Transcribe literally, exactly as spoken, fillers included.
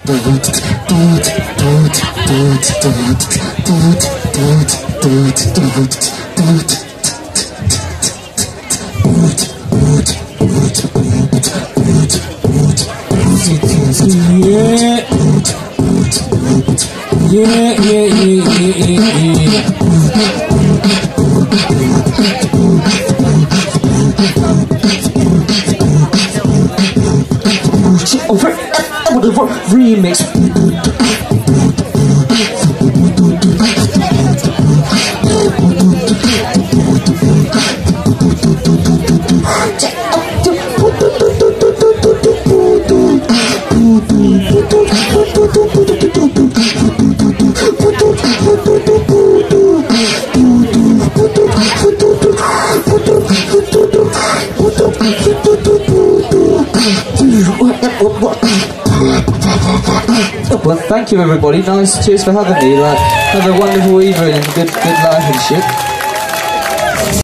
Yeah, yeah, yeah, yeah, yeah, yeah. Oh, remix. Well, thank you everybody. Nice. Cheers for having me. Like, have a wonderful evening and good, good life and shit.